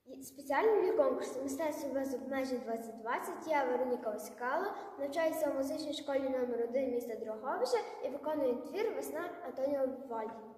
Спеціально для конкурсу «Мистецтво без обмежень 2020» я, Вероніка Оскало, навчаюся у музичній школі номер 1 міста Дрогобича і виконую твір «Весна» Антоніо Вівальді.